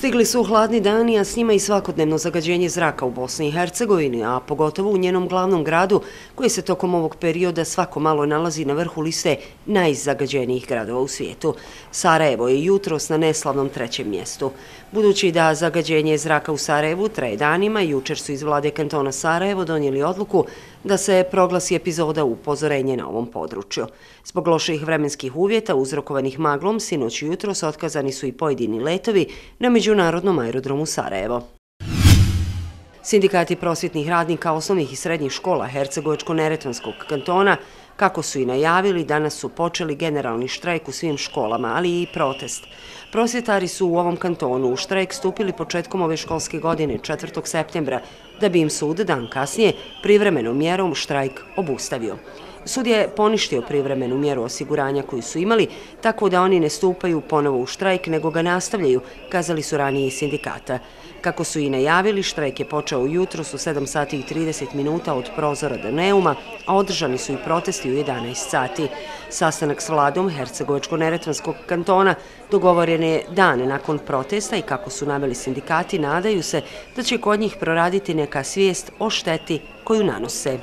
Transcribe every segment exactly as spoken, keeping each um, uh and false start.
Stigli su hladni dani, a s njima i svakodnevno zagađenje zraka u Bosni i Hercegovini, a pogotovo u njenom glavnom gradu, koji se tokom ovog perioda svako malo nalazi na vrhu liste najzagađenijih gradova u svijetu. Sarajevo je jutros na neslavnom trećem mjestu. Budući da zagađenje zraka u Sarajevu traje danima, jučer su iz vlade kantona Sarajevo donijeli odluku da se proglasi epizoda upozorenja na ovom području. Zbog loših vremenskih uvjeta uzrokovanih maglom, sinoć i jutros otkazani su i pojedini letovi na Međunarodnom aerodromu Sarajevo. Sindikati prosvjetnih radnika osnovnih i srednjih škola Hercegovačko-neretvanskog kantona, kako su i najavili, danas su počeli generalni štrajk u svim školama, ali i protest. Prosvjetari su u ovom kantonu u štrajk stupili početkom ove školske godine, četvrtog septembra, da bi im sud dan kasnije privremenom mjerom štrajk obustavio. Sud je poništio privremenu mjeru osiguranja koju su imali, tako da oni ne stupaju ponovo u štrajk, nego ga nastavljaju, kazali su ranije iz sindikata. Kako su i najavili, štrajk je počeo jutros u sedam sati i trideset minuta od prozora do Neuma, a održani su i protesti u jedanaest sati. Sastanak s vladom Hercegovačko-neretvanskog kantona dogovoren je dan nakon protesta i, kako su naveli sindikati, nadaju se da će kod njih proraditi neka svijest o šteti koju nanose.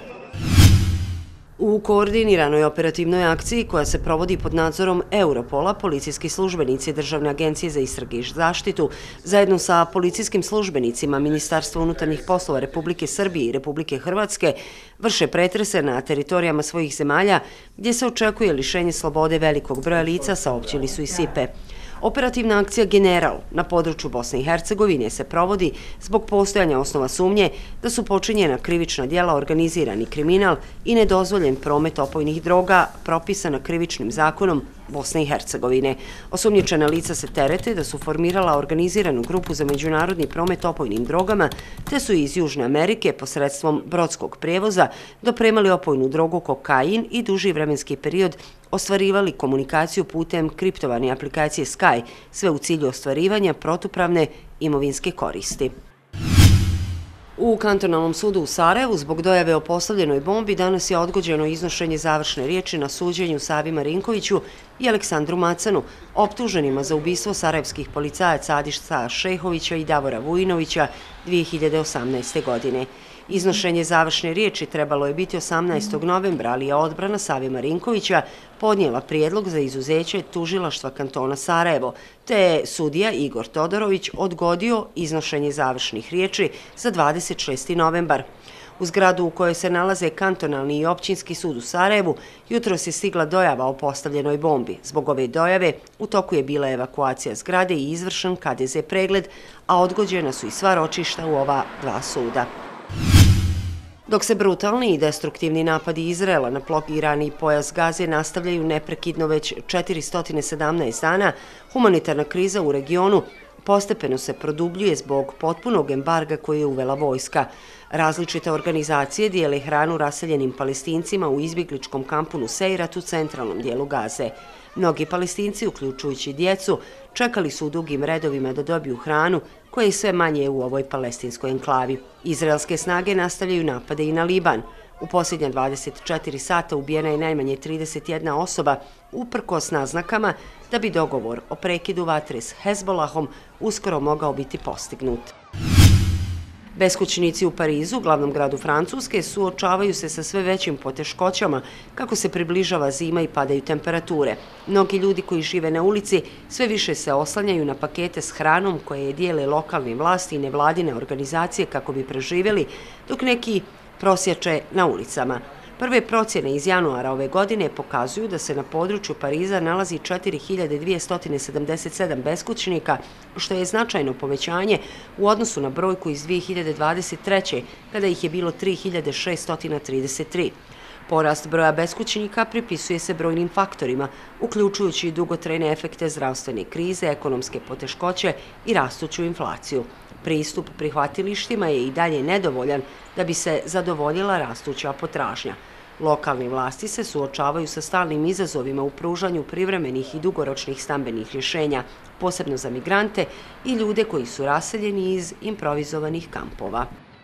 U koordiniranoj operativnoj akciji koja se provodi pod nadzorom Europola, policijski službenici Državne agencije za istrage i zaštitu zajedno sa policijskim službenicima Ministarstva unutarnjih poslova Republike Srbije i Republike Hrvatske vrše pretrese na teritorijama svojih zemalja gdje se očekuje lišenje slobode velikog broja lica, saopćili su i SIPE. Operativna akcija General na području Bosne i Hercegovine se provodi zbog postojanja osnova sumnje da su počinjena krivična djela, organizirani kriminal i nedozvoljen promet opojnih droga propisana krivičnim zakonom Bosne i Hercegovine. Osumnjičena lica se terete da su formirala organiziranu grupu za međunarodni promet opojnim drogama, te su iz Južne Amerike posredstvom brodskog prijevoza dopremali opojnu drogu kokain i duži vremenski period ostvarivali komunikaciju putem kriptovane aplikacije Sky, sve u cilju ostvarivanja protupravne imovinske koristi. U kantonalnom sudu u Sarajevu zbog dojave o postavljenoj bombi danas je odgođeno iznošenje završne riječi na suđenju Savi Marinkoviću i Aleksandru Macanu, optuženima za ubistvo sarajevskih policajaca Adiša Šehovića i Davora Vujinovića dvije hiljade osamnaeste. godine. Iznošenje završne riječi trebalo je biti osamnaestog novembra, ali je odbrana Savi Marinkovića podnijela prijedlog za izuzeće tužilaštva kantona Sarajevo, te je sudija Igor Todorović odgodio iznošenje završnih riječi za dvadeset šesti novembar. U zgradu u kojoj se nalaze kantonalni i općinski sud u Sarajevu jutros je stigla dojava o postavljenoj bombi. Zbog ove dojave u toku je bila evakuacija zgrade i izvršen K D Z pregled, a odgođena su i sva ročišta u ova dva suda. Dok se brutalni i destruktivni napadi Izraela na blokirani pojas Gaze nastavljaju neprekidno već četiristo sedamnaest dana, humanitarna kriza u regionu postepeno se produbljuje zbog potpunog embarga koji je uvela vojska. Različite organizacije dijele hranu raseljenim Palestincima u izbjegličkom kampu Nuseirat u centralnom dijelu Gaze. Mnogi Palestinci, uključujući djecu, čekali su u dugim redovima da dobiju hranu, koja je sve manje u ovoj palestinskoj enklavi. Izraelske snage nastavljaju napade i na Liban. U posljednja dvadeset četiri sata ubijena je najmanje trideset jedna osoba, uprkos naznakama da bi dogovor o prekidu vatre s Hezbolahom uskoro mogao biti postignut. Beskućnici u Parizu, glavnom gradu Francuske, suočavaju se sa sve većim poteškoćama kako se približava zima i padaju temperature. Mnogi ljudi koji žive na ulici sve više se oslanjaju na pakete s hranom koje dijele lokalne vlasti i nevladine organizacije kako bi preživjeli, dok neki prosjače na ulicama. Prve procjene iz januara ove godine pokazuju da se na području Pariza nalazi četiri hiljade dvjesto sedamdeset sedam beskućnika, što je značajno povećanje u odnosu na brojku iz dvije hiljade dvadeset treće. kada ih je bilo tri hiljade šesto trideset tri. Porast broja beskućnika pripisuje se brojnim faktorima, uključujući i dugotrajne efekte zdravstvene krize, ekonomske poteškoće i rastuću inflaciju. Pristup prihvatilištima je i dalje nedovoljan da bi se zadovoljila rastuća potražnja. Lokalne vlasti se suočavaju sa stalnim izazovima u pružanju privremenih i dugoročnih stambenih rješenja, posebno za migrante i ljude koji su raseljeni iz improvizovanih kampova.